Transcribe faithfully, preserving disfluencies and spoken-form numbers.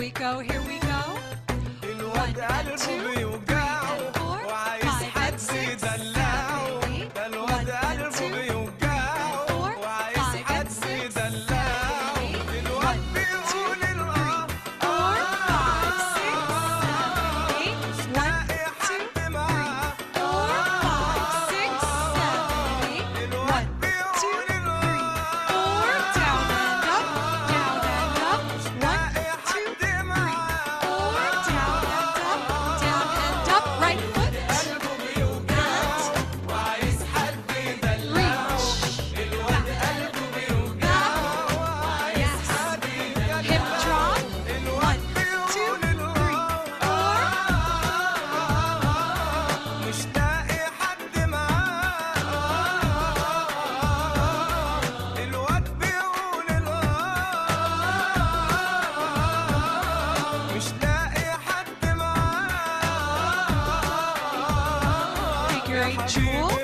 we go, here we go. الواد قلبه بيوجعه وعايز حد يدلعه. ده الواد قلبه بيوجعه وعايز حد يدلعه. الواد بيقول الآه مش لاقي حد معاه. الواد بيقول الآه مش لاقي حد معاه. Right foot. قلبه بيوجعه وعايز حد يدلعه. الواد قلبه بيوجعه وعايز حد يدلعه. Hip drop. الواد بيقول الآه مش لاقي حد معاه. الواد بيقول الآه مش لاقي حد معاه. Figure eight jewel.